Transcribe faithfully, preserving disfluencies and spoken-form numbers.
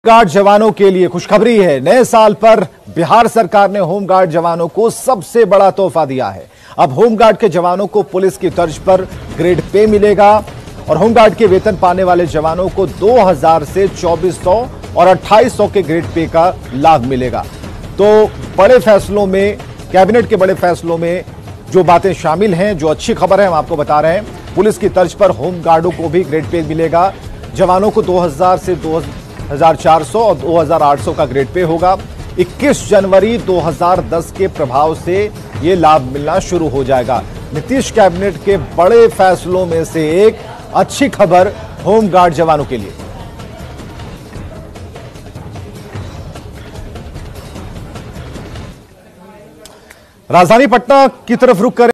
Home guard जवानों के लिए खुशखबरी है। नए साल पर बिहार सरकार ने होमगार्ड जवानों को सबसे बड़ा तोहफा दिया है। अब होमगार्ड के जवानों को पुलिस की तर्ज पर ग्रेड पे मिलेगा और होमगार्ड के वेतन पाने वाले जवानों को दो हज़ार से चौबीस सौ और अट्ठाईस सौ के ग्रेड पे का लाभ मिलेगा। तो बड़े फैसलों में, कैबिनेट के बड़े फैसलों में जो बातें शामिल हैं, जो अच्छी खबर है हम आपको बता रहे हैं। पुलिस की तर्ज पर होमगार्डों को भी ग्रेड पे मिलेगा। जवानों को दो हज़ार से दो हज़ार चार सौ और दो हज़ार आठ सौ का ग्रेड पे होगा। इक्कीस जनवरी दो हज़ार दस के प्रभाव से यह लाभ मिलना शुरू हो जाएगा। नीतीश कैबिनेट के बड़े फैसलों में से एक अच्छी खबर होमगार्ड जवानों के लिए। राजधानी पटना की तरफ रुक करें।